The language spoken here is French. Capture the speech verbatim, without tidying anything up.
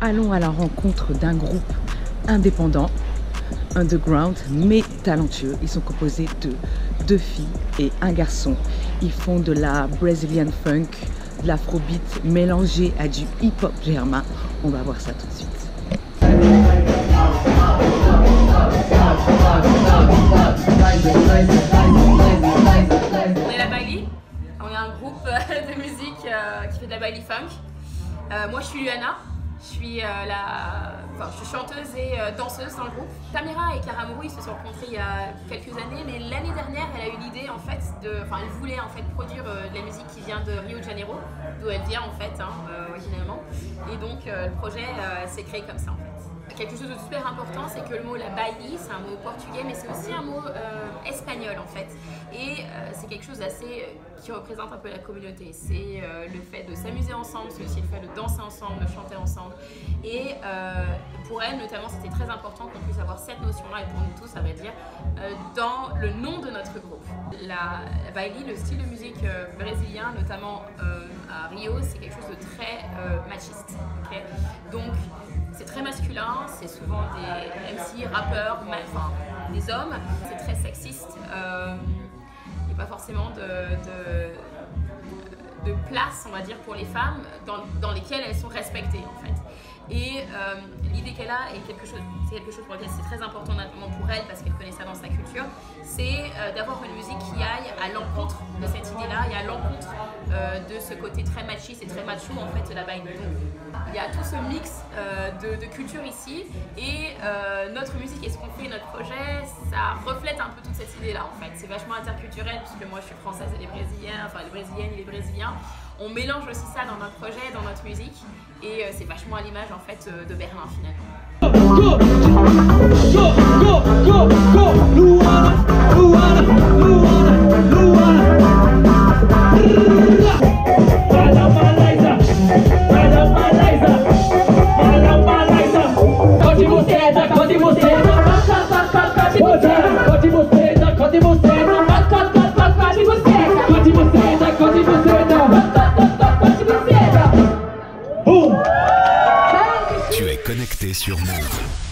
allons à la rencontre d'un groupe indépendant, underground, mais talentueux. Ils sont composés de deux filles et un garçon. Ils font de la Brazilian funk, de l'afrobeat mélangé à du hip-hop germain. On va voir ça tout de suite. On est la Bailey, on est un groupe de musique euh, qui fait de la Bailey funk. Euh, moi je suis Luana, je suis, euh, la... enfin, je suis chanteuse et euh, danseuse dans le groupe. Tamira et Karamuru ils se sont rencontrés il y a quelques années, mais l'année dernière elle a eu l'idée en fait de, enfin elle voulait en fait produire euh, de la musique qui vient de Rio de Janeiro, d'où elle vient en fait hein, euh, originalement. Et donc euh, le projet euh, s'est créé comme ça en fait. Quelque chose de super important, c'est que le mot la Bailey, c'est un mot portugais, mais c'est aussi un mot euh, espagnol en fait. Et euh, c'est quelque chose d'assez euh, qui représente un peu la communauté. C'est euh, le fait de s'amuser ensemble, c'est aussi le fait de danser ensemble, de chanter ensemble. Et euh, pour elle, notamment, c'était très important qu'on puisse avoir cette notion-là, et pour nous tous, ça veut dire, euh, dans le nom de notre groupe. La, la Bailey, le style de musique euh, brésilien, notamment euh, à Rio, c'est quelque chose de très euh, machiste. Okay, donc, c'est très masculin, c'est souvent des M C, rappeurs, enfin des hommes. C'est très sexiste. Euh, il n'y a pas forcément de, de, de place, on va dire, pour les femmes dans, dans lesquelles elles sont respectées en fait. Et euh, l'idée qu'elle a, et quelque chose, c'est quelque chose pour lequel c'est très important notamment pour elle parce qu'elle connaît ça dans sa culture, c'est euh, d'avoir une musique qui aille à l'encontre de cette idée-là et à l'encontre euh, de ce côté très machiste et très macho en fait de la Bailey. Il y a tout ce mix euh, de, de culture ici et euh, notre musique et ce qu'on fait, notre projet, ça reflète un peu toute cette idée-là en fait. C'est vachement interculturel puisque moi je suis française et les Brésiliens, enfin les Brésiliennes et les Brésiliens. On mélange aussi ça dans notre projet, dans notre musique et euh, c'est vachement à l'image en fait euh, de Berlin finalement. Go, go, go, go, go, Luana, Luana, Luana, Luana. Tu es connecté sur Move.